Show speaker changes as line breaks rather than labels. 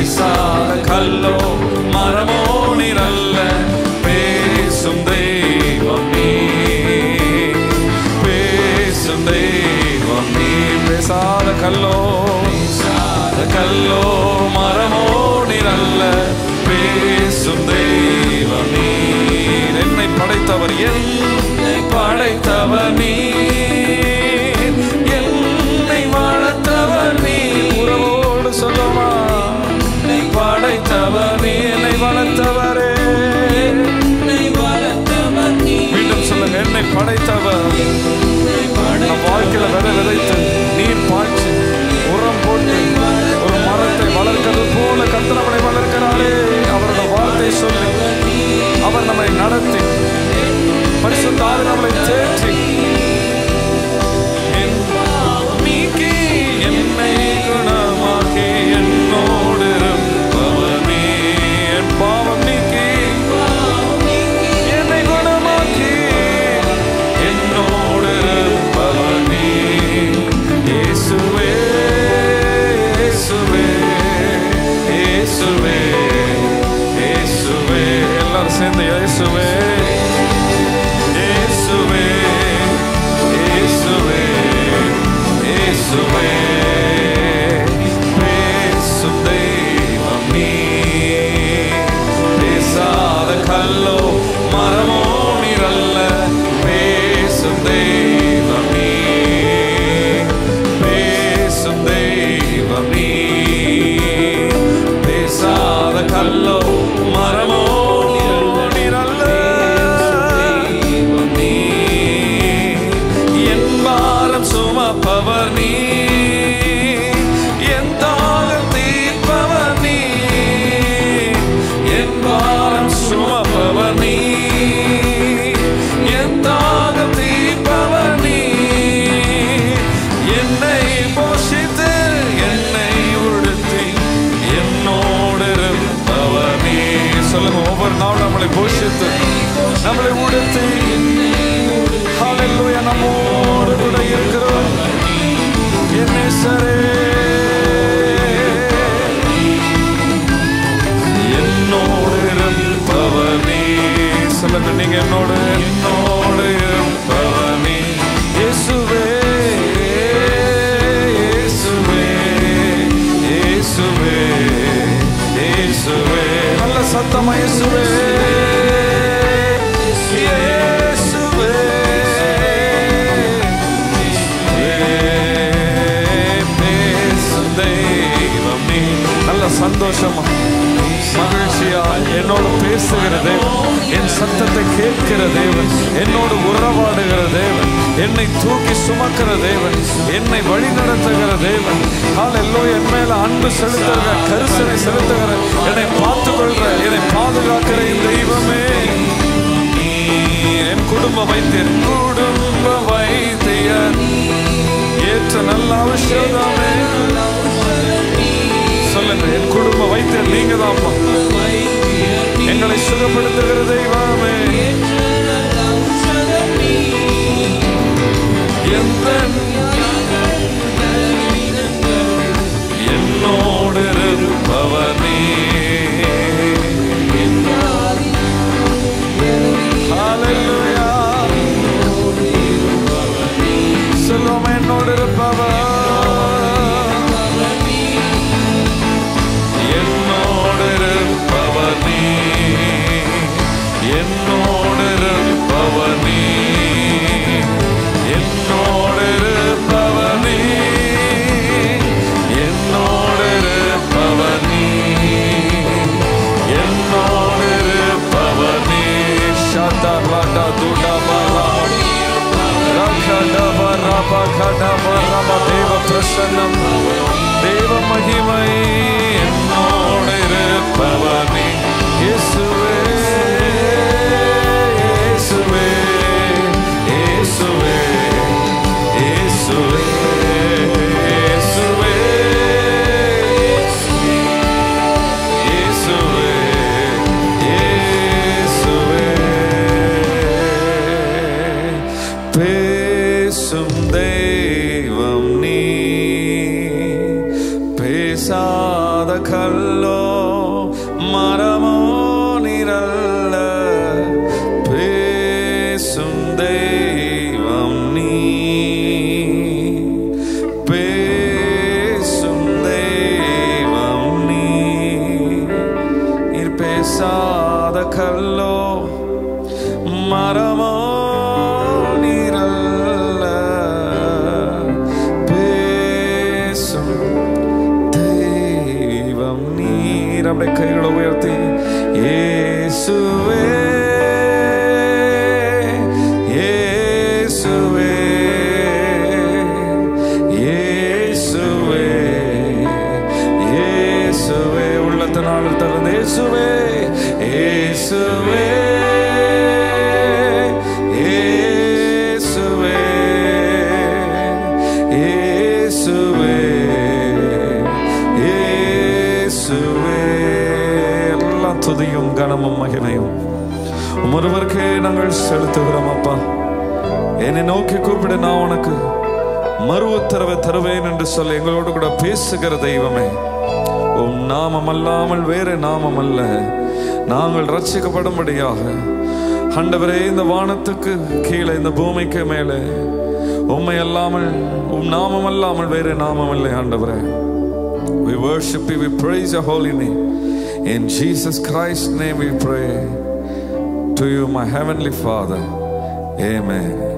பேசாத கல்லோ மரமோ நீரல்ல, பேசும் தெய்வம் நீ, பேசும் தெய்வம் நீ. பேசாத கல்லோ கல்லோ மரமோ நீரல்ல, பேசும் தெய்வம் நீ. என்னை படைத்தவர், என்னை படைத்தவர் நீ, என்னை வளர்த்தவர் நீ. உறவோடு சொல்லுமா, என்னை படைத்தவர் நீ, என்னை வளர்த்தவரே, என்னை வளர்த்தவர் நீ. மீண்டும் சொல்லுங்க, என்னை படைத்தவர். நம் வாழ்க்கையில விதை விதைத்து நீர் பாய்ச்சி உரம் போட்டு ஒரு மரத்தை வளர்க்கிறது போல கர்த்தர் நம்மை வளர்க்கிறாரே. அவருடைய வார்த்தை சொல்லி அவர் நம்மை நடத்தி பரிசுத்த ஆவியானவர் நம்மை தேற்றி நீக்கி என்னை குணமாக்கி என்னோடு இருப்பவர் நீ. என் பாவம் நீக்கி என்னை குணமாக்கி என்னோடு இருப்பவர் நீ. இயேசுவே இயேசுவே இயேசுவே இயேசுவே. எல்லாரும் சேர்ந்து இயேசுவே இயேசுவே இயேசுவே இயேசுவே. பேசும் தெய்வம் நீ, பேசாத கல்லோ மரமோ நீரல்ல, பேசும் தெய்வம் நீ, பேசும் தெய்வம் நீ. பேசாத கல்லோ மரமோ நீரல்ல, நீ என் பாரம் சுமப்பவர் நீ, என் தாகம் தீர்ப்பவர் நீ, என் பாரம் சுமப்பவர் நீ, என் தாகம் தீர்ப்பவர் நீ. என்னை போஷித்து என்னை உடுத்தி என்னோடு இருப்பவர் நீ. சொல்லுங்க, ஒவ்வொரு நாளும் நம்மளை போஷித்து நம்மளை உடுத்தி ஹல்லேலூயா நம்மோடு கூட இருக்கிறோம். என்னேசரே என்னோடு இருப்பவர் நீ. சொல்லுங்க, நீங்க என்னோடு என்னோடு இருப்பவர் நீ. இயேசுவே இயேசுவே இயேசுவே இயேசுவே. நல்ல சத்தமா இயேசுவே இயேசுவே. பேசும் தெய்வம் நீ. நல்ல சந்தோஷமா மகிழ்ச்சியா என்னோடு பேசுகிற தேவன், என் சத்தத்தை கேட்கிற தேவன், என்னோடு உறவாடுகிற தேவன், என்னை தூக்கி சுமக்கிற தேவன், என்னை வழி நடத்துகிற தேவன். ஹல்லேலூயா. என் மேல அன்பு செலுத்துகிற, கரிசனை செலுத்துகிற, என்னை பார்த்துக்கொள்கிற, என்னை பாதுகாக்கிற தெய்வமே. என் குடும்ப வைத்தியர், குடும்ப வைத்தியர், ஏற்ற நல்ல அவசியமே. சொல்லுங்க, என் குடும்ப வைத்தியர் நீங்க தான், எங்களை சுகப்படுத்துகிற தெய்வமே. என்னோடு இருப்பவர் நீ. ஹல்லேலூயா. சொல்லுவோம், என்னோடு இருப்பவர், என்னோடு இருப்பவர் நீ, என்னோடு இருப்பவர் நீ, என்னோடு இருப்பவர் நீ, என்னோடு இருப்பவர் நீ, என்னோடு இருப்பவர் நீ. ஷாதா ராடா துடா பாரா ரகடா பாரா பகடா பாரா. தேவ பிரசன்னம், தேவ மகிமை, என்னோடு இருப்பவர் நீ. இயேசுவே இயேசுவே இயேசுவே இயேசுவே இயேசுவே இயேசுவே இயேசுவே. பேசும் தெய்வம் நீ, பேசா கல்லோ மரமோ நிரல்ல பேசும் தெய்வம் நீ பேசும் தெய்வம் நீ பேசாத கல்லோ மரமோ நிரல்ல பேசும் தெய்வம் நீர். அப்படியே கைகளை உயர்த்தி இயேசுவே இயேசுவே இயேசுவே இயேசுவே உள்ளத்தினால் திறந்து இயேசுவே இயேசுவே இயேசுவே இயேசுவே இயேசுவே. எல்லாம் துதியும் கனமும் மகிமையும் ஒருவருக்கே நாங்கள் செலுத்துகிறோம். அப்பா, என்னை நோக்கி கூப்பிட நான் உனக்கு மறு உத்தரவை தருவேன் என்று சொல்ல எங்களோடு கூட பேசுகிற தெய்வமே, உம் நாமம் அல்லாமல் வேறு நாமம் அல்ல. நாங்கள் ரட்சிக்கப்படும்படியாக ஆண்டவரே இந்த வானத்துக்கு கீழே இந்த பூமிக்கு மேலே உம்மை அல்லாமல் உம் நாமம் அல்லாமல் வேறு நாமம் இல்லை. ஆண்டவரே, we worship you, we praise your holy name. In Jesus Christ's name we pray to you, my heavenly Father. Amen.